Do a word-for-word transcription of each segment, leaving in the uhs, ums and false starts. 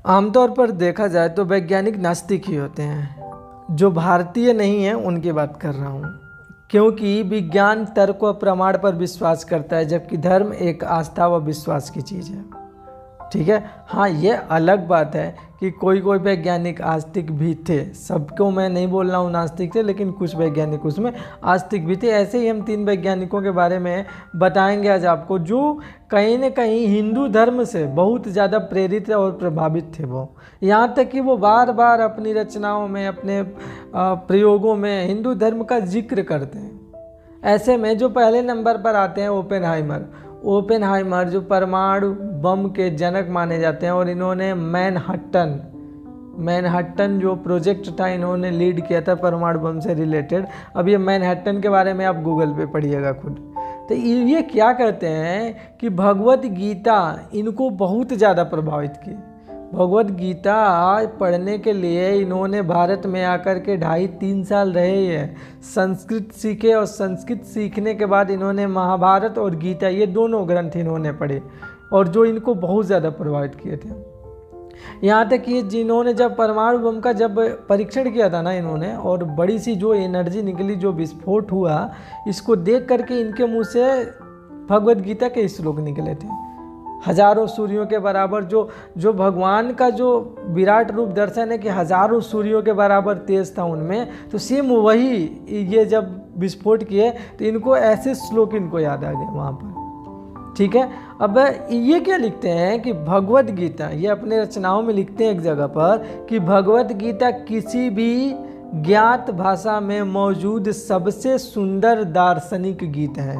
आमतौर पर देखा जाए तो वैज्ञानिक नास्तिक ही होते हैं। जो भारतीय नहीं है उनकी बात कर रहा हूँ, क्योंकि विज्ञान तर्क व प्रमाण पर विश्वास करता है, जबकि धर्म एक आस्था व विश्वास की चीज़ है। ठीक है, हाँ ये अलग बात है कि कोई कोई वैज्ञानिक आस्तिक भी थे, सबको मैं नहीं बोल रहा हूँ नास्तिक थे, लेकिन कुछ वैज्ञानिक उसमें आस्तिक भी थे। ऐसे ही हम तीन वैज्ञानिकों के बारे में बताएंगे आज आपको, जो कहीं न कहीं हिंदू धर्म से बहुत ज़्यादा प्रेरित और प्रभावित थे। वो यहाँ तक कि वो बार बार अपनी रचनाओं में, अपने प्रयोगों में हिंदू धर्म का जिक्र करते हैं। ऐसे में जो पहले नंबर पर आते हैं ओपेनहाइमर। ओपेनहाइमर जो परमाणु बम के जनक माने जाते हैं, और इन्होंने मैनहट्टन मैनहट्टन जो प्रोजेक्ट था इन्होंने लीड किया था परमाणु बम से रिलेटेड। अब ये मैनहट्टन के बारे में आप गूगल पे पढ़िएगा खुद। तो ये क्या कहते हैं कि भगवत गीता इनको बहुत ज़्यादा प्रभावित की। भगवत गीता पढ़ने के लिए इन्होंने भारत में आकर के ढाई तीन साल रहे हैं, संस्कृत सीखे, और संस्कृत सीखने के बाद इन्होंने महाभारत और गीता ये दोनों ग्रंथ इन्होंने पढ़े, और जो इनको बहुत ज़्यादा प्रभावित किए थे। यहाँ तक कि जिन्होंने जब परमाणु बम का जब परीक्षण किया था ना इन्होंने, और बड़ी सी जो एनर्जी निकली, जो विस्फोट हुआ, इसको देख करके इनके मुँह से भगवत गीता के श्लोक निकले थे। हजारों सूर्यों के बराबर जो जो भगवान का जो विराट रूप दर्शन है कि हजारों सूर्यों के बराबर तेज था उनमें, तो सेम वही ये जब विस्फोट किए तो इनको ऐसे श्लोक इनको याद आ गए वहाँ पर। ठीक है, अब ये क्या लिखते हैं कि भगवत गीता, ये अपने रचनाओं में लिखते हैं एक जगह पर कि भगवत गीता किसी भी ज्ञात भाषा में मौजूद सबसे सुंदर दार्शनिक गीत है।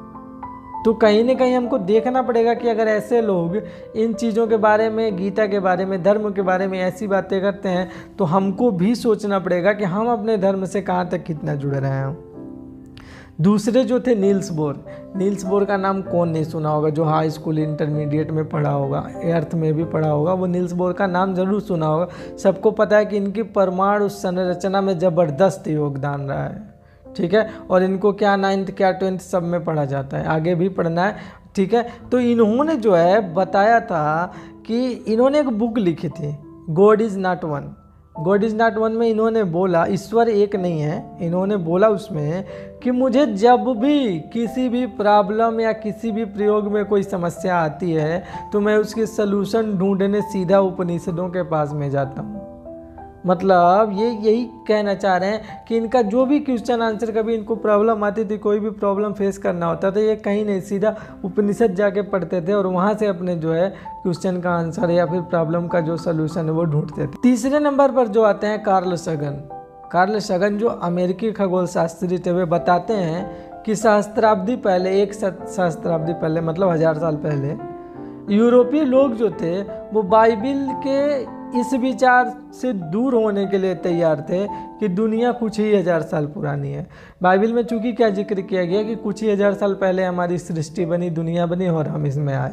तो कहीं ना कहीं हमको देखना पड़ेगा कि अगर ऐसे लोग इन चीज़ों के बारे में, गीता के बारे में, धर्म के बारे में ऐसी बातें करते हैं, तो हमको भी सोचना पड़ेगा कि हम अपने धर्म से कहाँ तक कितना जुड़ रहे हैं। दूसरे जो थे नील्स बोर। नील्स बोर का नाम कौन नहीं सुना होगा, जो हाई स्कूल इंटरमीडिएट में पढ़ा होगा, अर्थ में भी पढ़ा होगा, वो नील्स बोर का नाम ज़रूर सुना होगा। सबको पता है कि इनकी परमाणु संरचना में ज़बरदस्त योगदान रहा है। ठीक है, और इनको क्या नाइन्थ क्या ट्वेल्थ सब में पढ़ा जाता है, आगे भी पढ़ना है। ठीक है, तो इन्होंने जो है बताया था कि इन्होंने एक बुक लिखी थी, God is not one. God is not one में इन्होंने बोला ईश्वर एक नहीं है। इन्होंने बोला उसमें कि मुझे जब भी किसी भी प्रॉब्लम या किसी भी प्रयोग में कोई समस्या आती है तो मैं उसके सलूशन ढूंढने सीधा उपनिषदों के पास में जाता हूँ। मतलब ये यही कहना चाह रहे हैं कि इनका जो भी क्वेश्चन आंसर, कभी इनको प्रॉब्लम आती थी, कोई भी प्रॉब्लम फेस करना होता था, ये कहीं नहीं सीधा उपनिषद जाके पढ़ते थे और वहाँ से अपने जो है क्वेश्चन का आंसर या फिर प्रॉब्लम का जो सलूशन है वो ढूंढते थे। तीसरे नंबर पर जो आते हैं कार्ल सगन। कार्ल सगन जो अमेरिकी खगोल शास्त्री थे, वे बताते हैं कि सहस्त्राब्दी पहले, एक सहस्त्राब्दी पहले मतलब हजार साल पहले, यूरोपीय लोग जो थे वो बाइबिल के इस विचार से दूर होने के लिए तैयार थे कि दुनिया कुछ ही हजार साल पुरानी है। बाइबिल में चूंकि क्या जिक्र किया गया कि कुछ ही हजार साल पहले हमारी सृष्टि बनी, दुनिया बनी और हम इसमें आए,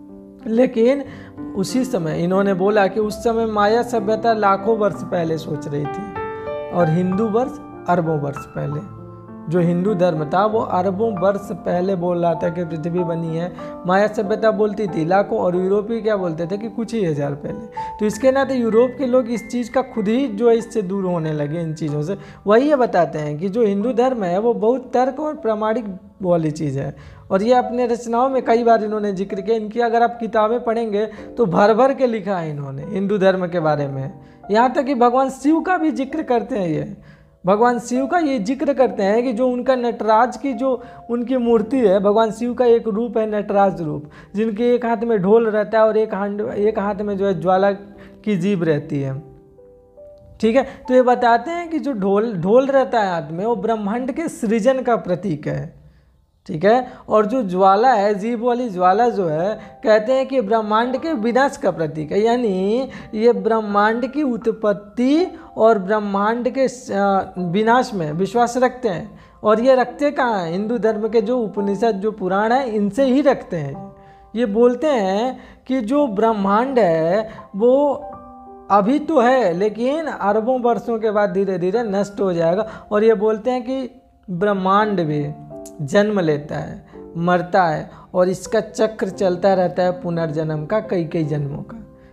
लेकिन उसी समय इन्होंने बोला कि उस समय माया सभ्यता लाखों वर्ष पहले सोच रही थी और हिंदू वर्ष अरबों वर्ष पहले। जो हिंदू धर्म था वो अरबों वर्ष पहले बोल रहा था कि पृथ्वी बनी है, माया सभ्यता बोलती थी लाखों, और यूरोपीय क्या बोलते थे कि कुछ ही हजार पहले। तो इसके नाते यूरोप के लोग इस चीज़ का खुद ही जो है इससे दूर होने लगे, इन चीज़ों से। वही ये बताते हैं कि जो हिंदू धर्म है वो बहुत तर्क और प्रामाणिक वाली चीज़ है, और ये अपने रचनाओं में कई बार इन्होंने जिक्र किया। इनकी अगर आप किताबें पढ़ेंगे तो भर भर के लिखा है इन्होंने हिंदू धर्म के बारे में। यहाँ तक कि भगवान शिव का भी जिक्र करते हैं। ये भगवान शिव का ये जिक्र करते हैं कि जो उनका नटराज की जो उनकी मूर्ति है, भगवान शिव का एक रूप है नटराज रूप, जिनके एक हाथ में ढोल रहता है और एक हाथ एक हाथ में जो है ज्वाला की जीभ रहती है। ठीक है, तो ये बताते हैं कि जो ढोल ढोल रहता है हाथ में वो ब्रह्मांड के सृजन का प्रतीक है। ठीक है, और जो ज्वाला है, जीभ वाली ज्वाला जो है, कहते हैं कि ब्रह्मांड के विनाश का प्रतीक है। यानी ये ब्रह्मांड की उत्पत्ति और ब्रह्मांड के विनाश में विश्वास रखते हैं, और ये रखते कहाँ हैं? हिंदू धर्म के जो उपनिषद, जो पुराण है, इनसे ही रखते हैं। ये बोलते हैं कि जो ब्रह्मांड है वो अभी तो है, लेकिन अरबों वर्षों के बाद धीरे धीरे नष्ट हो जाएगा। और ये बोलते हैं कि ब्रह्मांड भी जन्म लेता है, मरता है, और इसका चक्र चलता रहता है पुनर्जन्म का, कई कई जन्मों का।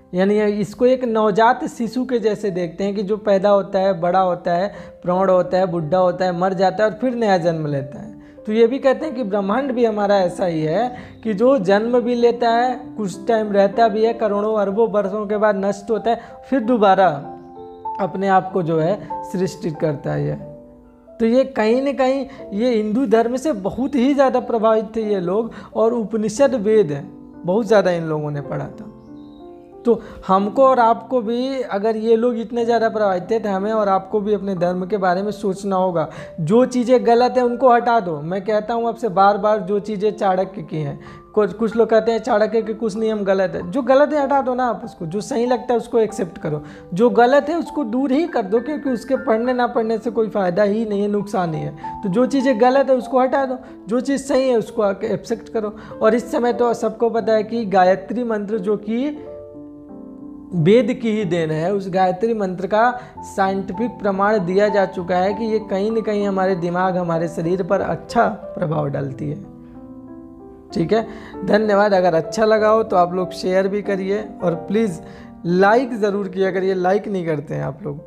यानी इसको एक नवजात शिशु के जैसे देखते हैं कि जो पैदा होता है, बड़ा होता है, प्रौढ़ होता है, बुढ़ा होता है, मर जाता है और फिर नया जन्म लेता है। तो ये भी कहते हैं कि ब्रह्मांड भी हमारा ऐसा ही है कि जो जन्म भी लेता है, कुछ टाइम रहता भी है, करोड़ों अरबों वर्षों के बाद नष्ट होता है, फिर दोबारा अपने आप को जो है सृष्टित करता है। ये तो ये कहीं न कहीं ये हिंदू धर्म से बहुत ही ज़्यादा प्रभावित थे ये लोग, और उपनिषद वेद बहुत ज़्यादा इन लोगों ने पढ़ा था। तो हमको और आपको भी, अगर ये लोग इतने ज़्यादा प्रभावित थे, तो हमें और आपको भी अपने धर्म के बारे में सोचना होगा। जो चीज़ें गलत हैं उनको हटा दो। मैं कहता हूँ आपसे बार बार, जो चीज़ें चाणक्य की हैं, कुछ कुछ लोग कहते हैं चाणक्य के कुछ नियम गलत है, जो गलत है हटा दो ना आप उसको। जो सही लगता है उसको एक्सेप्ट करो, जो गलत है उसको दूर ही कर दो, क्योंकि उसके पढ़ने ना पढ़ने से कोई फ़ायदा ही नहीं है, नुकसान ही है। तो जो चीज़ें गलत है उसको हटा दो, जो चीज़ सही है उसको एक्सेप्ट करो। और इस समय तो सबको पता है कि गायत्री मंत्र जो कि वेद की ही देन है, उस गायत्री मंत्र का साइंटिफिक प्रमाण दिया जा चुका है कि ये कहीं न कहीं हमारे दिमाग, हमारे शरीर पर अच्छा प्रभाव डालती है। ठीक है, धन्यवाद। अगर अच्छा लगा हो तो आप लोग शेयर भी करिए और प्लीज़ लाइक ज़रूर किया करिए। लाइक नहीं करते हैं आप लोग।